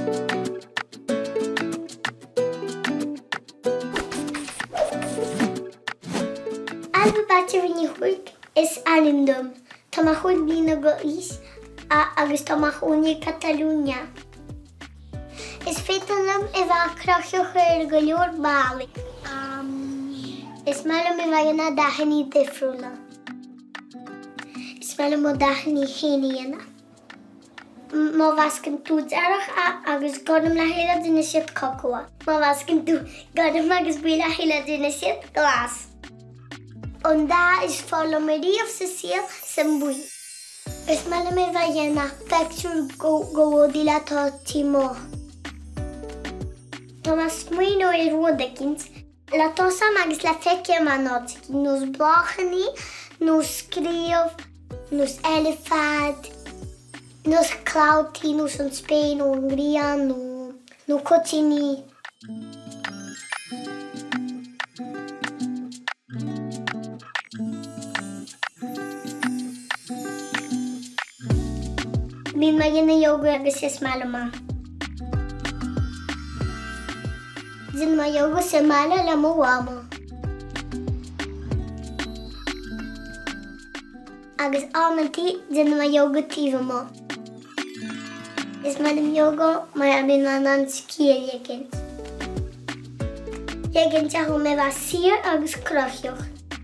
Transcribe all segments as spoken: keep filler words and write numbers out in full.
Ailbhe Barcewicz Chuaig is Alindum. Tá mar chuaig bliana go is agus tá mar Cruinniú Catalúine. Is féitilm I bheith cruthaíoch ar go leor bála. Is mellum I bheith na daithní difriúla. Is mellum ó daithní chéanaíana. Má bhascin túd arach agus gordam le chéile duine siad cocoa. Má bhascin tú gordam agus bui le chéile duine siad glas. An da is fála maríomh sa síl san bui. Is mellum I bheith na feicsiúr go le tá tímó. Tá mar smuoin ó I ruadacint le tosam agus le feicear mar náiticí nos blachanaí, nos scríomh, nos eilifad, nos cláutaí, nos an Spéin ó an Ghrian, nó nó Cruinniú. Bhín mar dhéanamh yoga agus is mellama. Zin ma yoga sa mala la mo wama. Agus almanti zin ma yoga tiva mo. Is madam yoga ma abin manan skier yegint. Yegint ja ho me va sier agus cruthaíoch.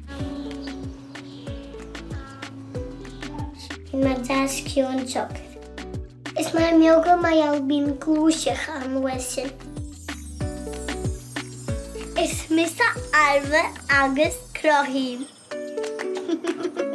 In ma das kion chok. Is madam yoga ma albin glúiseach an wesin. Is Mister Ailbhe agus Cruthaím.